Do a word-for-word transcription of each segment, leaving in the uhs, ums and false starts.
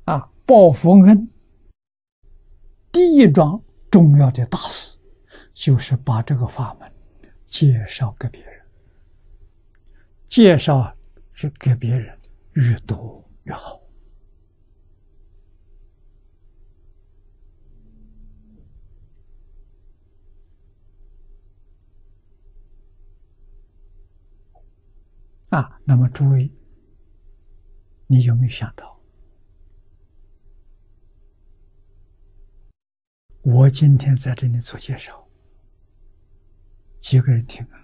啊，报佛恩，第一桩重要的大事，就是把这个法门介绍给别人。介绍是给别人越多越好。啊，那么诸位，你有没有想到，我今天在这里做介绍，几个人听啊？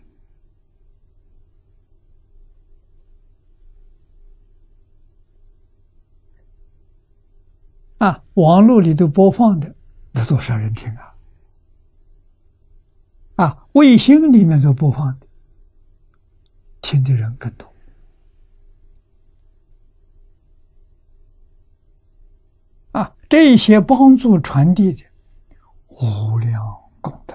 啊，网络里头播放的，那多少人听啊？啊，卫星里面所播放的，听的人更多。啊，这些帮助传递的无量功德，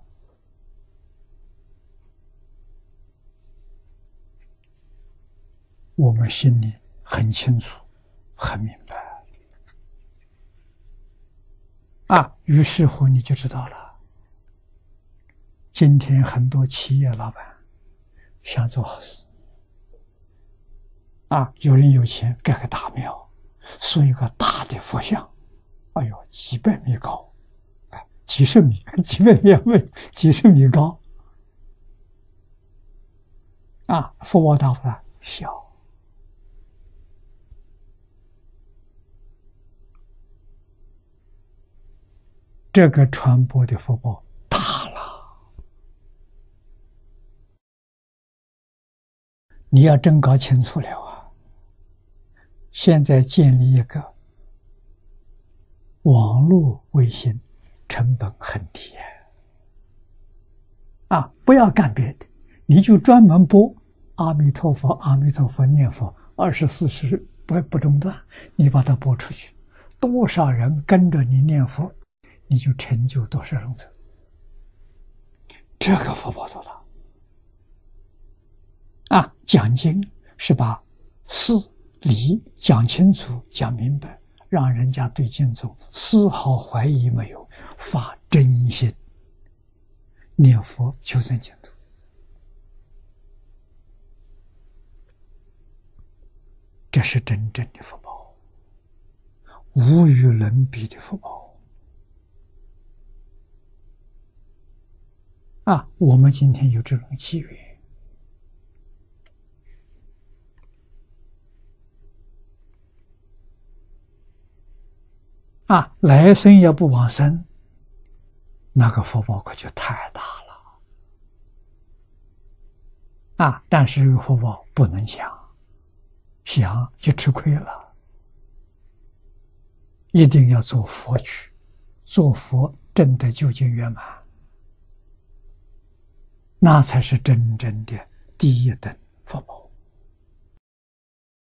我们心里很清楚，很明白。啊，于是乎你就知道了，今天很多企业老板想做好事，啊，有人有钱盖个大庙，塑一个大的佛像，哎呦，几百米高，哎，几十米，几百米，几十米高，啊，福报大不大？小。这个传播的福报大了，你要真搞清楚了啊！现在建立一个网络卫星，成本很低啊！不要干别的，你就专门播阿弥陀佛，阿弥陀佛，念佛二十四时不不中断，你把它播出去，多少人跟着你念佛，你就成就多少人者，这个福报多大啊！讲经是把事理讲清楚、讲明白，让人家对经中丝毫怀疑没有，发真心念佛求生净土，这是真正的福报，无与伦比的福报。啊，我们今天有这种机缘，啊，来生要不往生，那个福报可就太大了。啊，但是这个福报不能想，想就吃亏了。一定要做佛去，做佛证得究竟圆满。那才是真正的第一等福报。